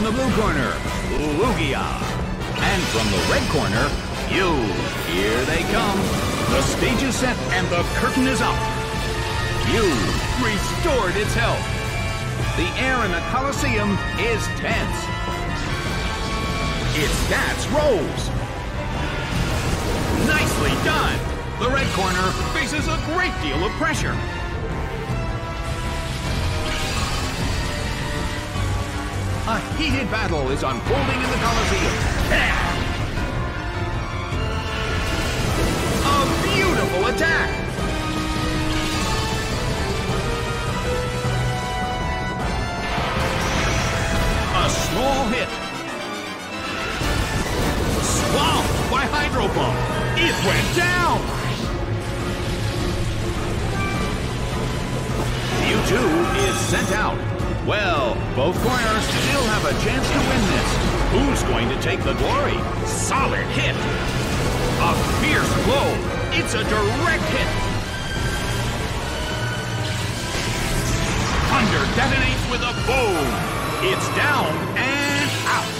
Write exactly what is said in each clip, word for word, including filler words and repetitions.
the blue corner, Lugia. And from the red corner, you. Here they come. The stage is set and the curtain is up. You restored its health. The air in the Colosseum is tense. Its stats rose. Nicely done. The red corner faces a great deal of pressure. A heated battle is unfolding in the Colosseum. A beautiful attack. A small hit. Swamped by Hydro Pump. It went down. Mewtwo is sent out. Well, both corners still have a chance to win this. Who's going to take the glory? Solid hit. A fierce blow. It's a direct hit. Thunder detonates with a boom. It's down and out.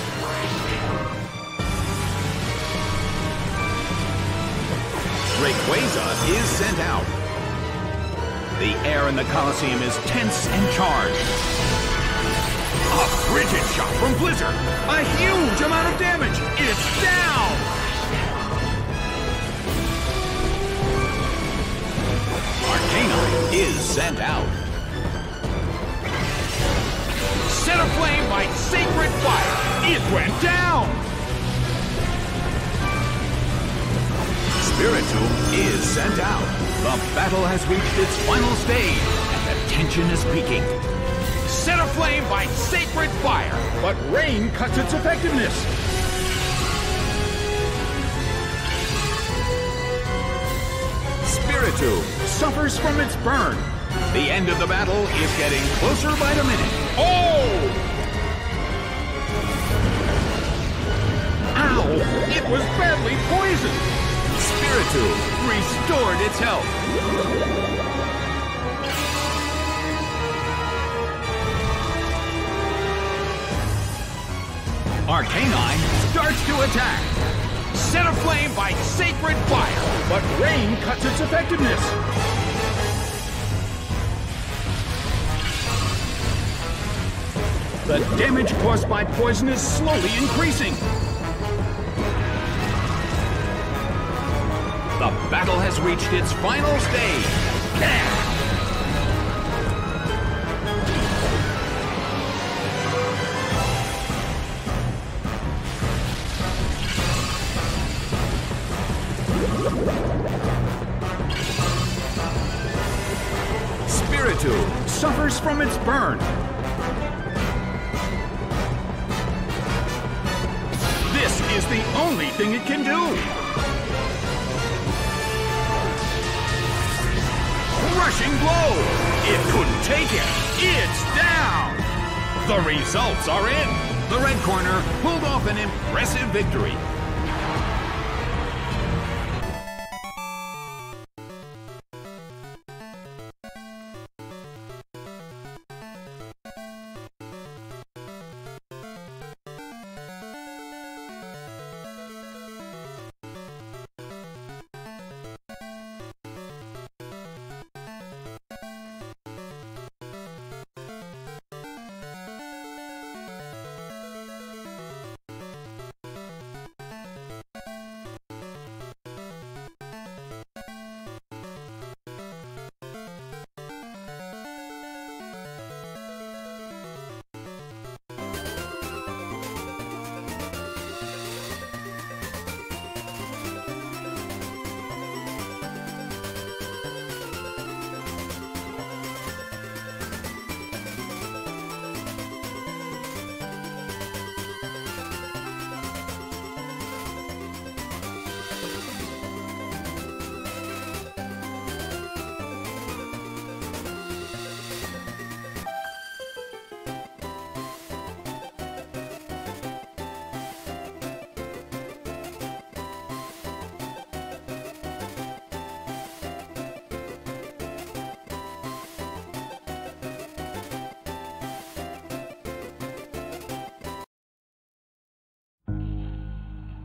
Rayquaza is sent out. The air in the Colosseum is tense and charged. A frigid shot from Blizzard. A huge amount of damage. It's down. Arcanine is sent out. Set aflame by Sacred Fire. It went down. Spiritomb is sent out. The battle has reached its final stage, and the tension is peaking. Set aflame by Sacred Fire, but rain cuts its effectiveness. Spiritomb suffers from its burn. The end of the battle is getting closer by the minute. Oh! Ow! It was badly poisoned. Spiritomb restored its health. Arcanine starts to attack. Set aflame by Sacred Fire, but rain cuts its effectiveness. The damage caused by poison is slowly increasing. The battle has reached its final stage. Spiritomb suffers from its burn. This is the only thing it can do. Rushing blow! It couldn't take it! It's down! The results are in! The red corner pulled off an impressive victory.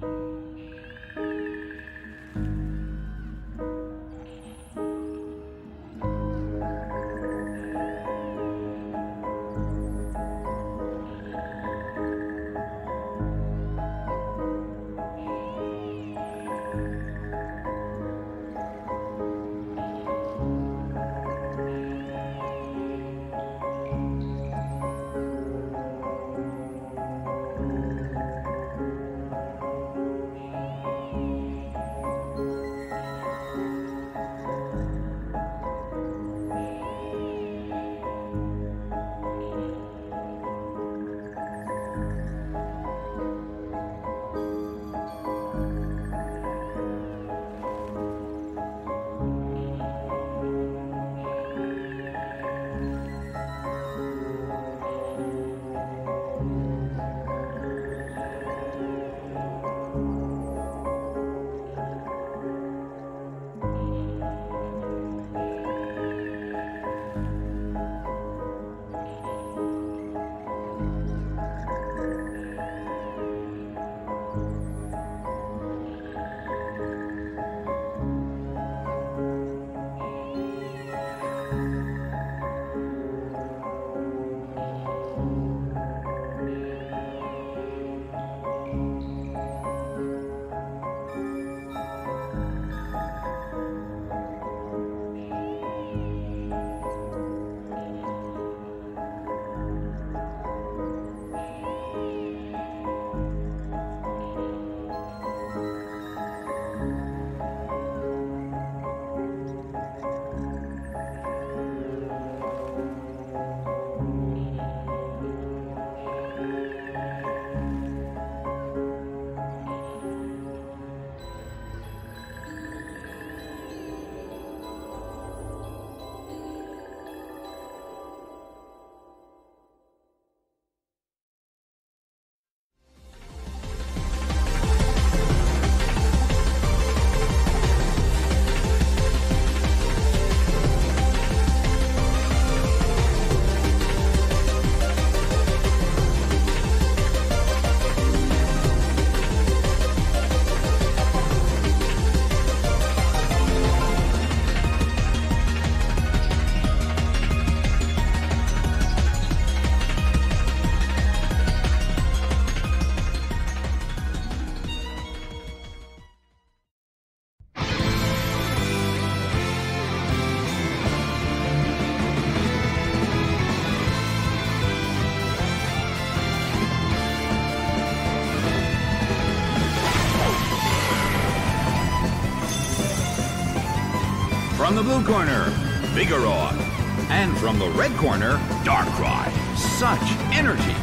From the blue corner, Vigoroth. And from the red corner, Darkrai. Such energy.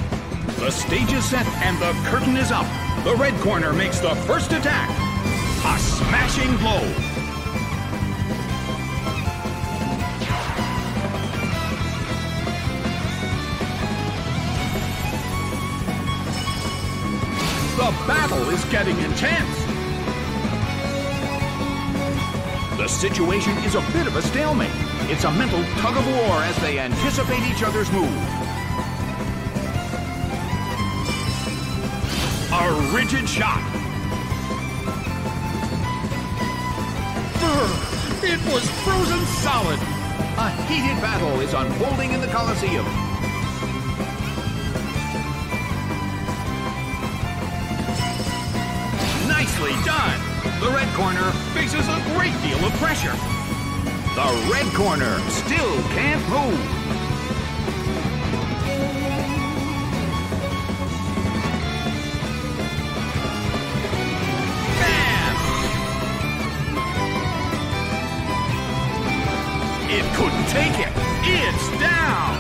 The stage is set and the curtain is up. The red corner makes the first attack. A smashing blow. The battle is getting intense. The situation is a bit of a stalemate. It's a mental tug of war as they anticipate each other's move. A rigid shot. Brr, it was frozen solid. A heated battle is unfolding in the Colosseum. Nicely done. The red corner faces a great deal of pressure. The red corner still can't move. Bam! It couldn't take it. It's down.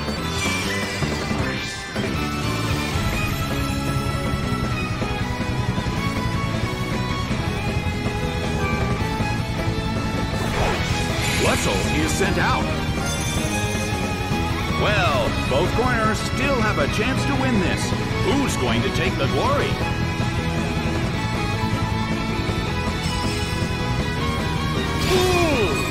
Aerosol is sent out. Well, both corners still have a chance to win this. Who's going to take the glory? Ooh!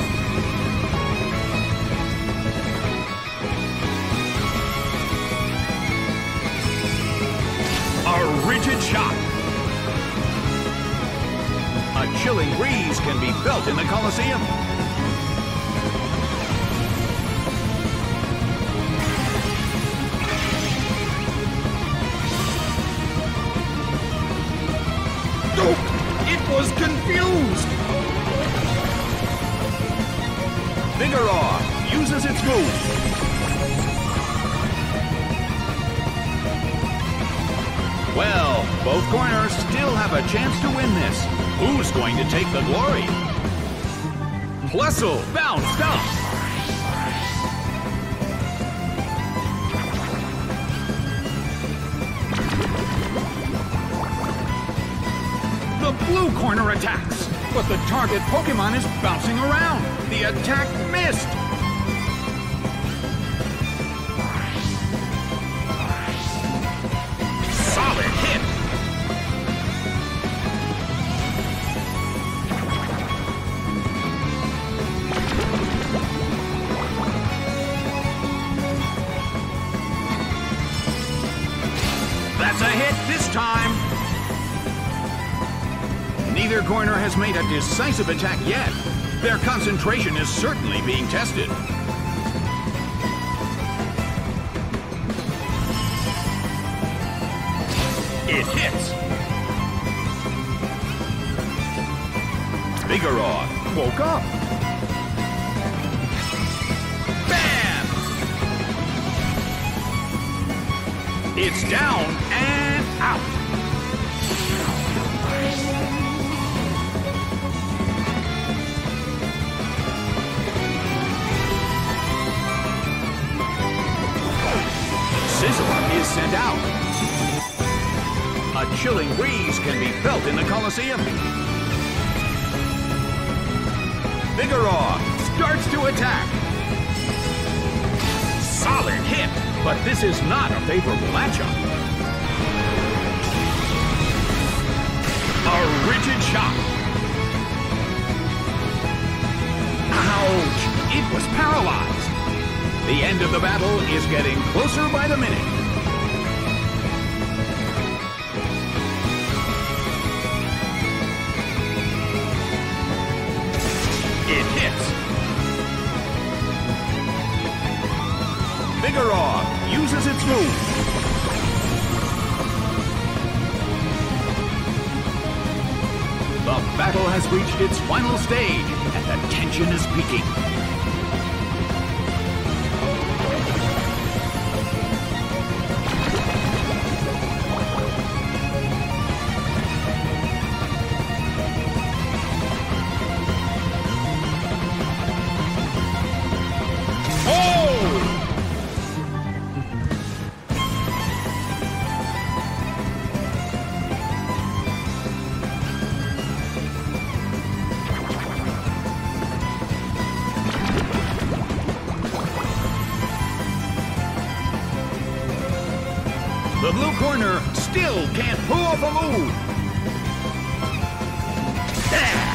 A rigid shot. felt in the Coliseum. Oh, it was confused! Vigoroth uses its move. Well, both corners still have a chance to win this. Who's going to take the glory? Plusle bounced up. The blue corner attacks, but the target Pokémon is bouncing around. The attack missed. Solid hit. That's a hit this time. Neither corner has made a decisive attack yet. Their concentration is certainly being tested. It hits. Vigoroth woke up. Bam! It's down and out. Sizzler is sent out. A chilling breeze can be felt in the Coliseum. Vigoroth starts to attack. Solid hit, but this is not a favorable matchup. A rigid shot. Ouch! It was paralyzed. The end of the battle is getting closer by the minute. It hits. Vigoroth uses its move. The battle has reached its final stage, and the tension is peaking. The blue corner still can't pull off a move. There!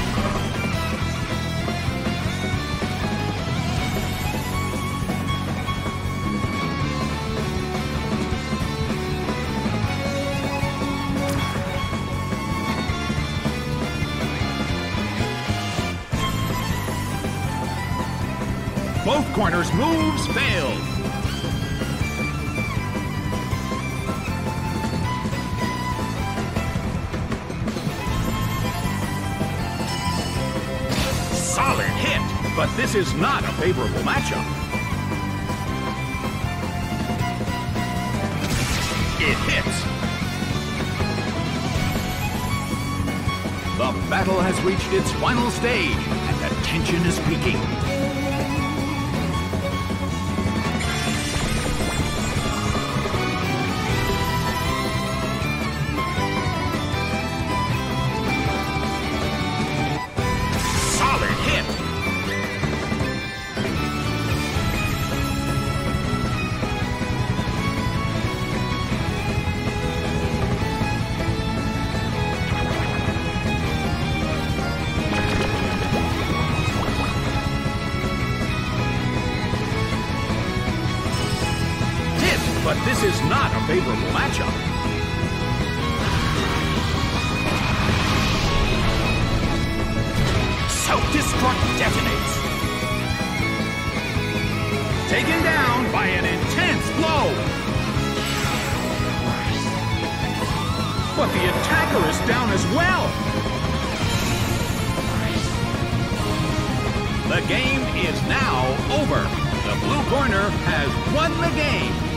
Both corners' moves failed. Solid hit, but this is not a favorable matchup. It hits. The battle has reached its final stage, and the tension is peaking. But this is not a favorable matchup. Soaked detonates. Taken down by an intense blow. But the attacker is down as well. The game is now over. The blue corner has won the game.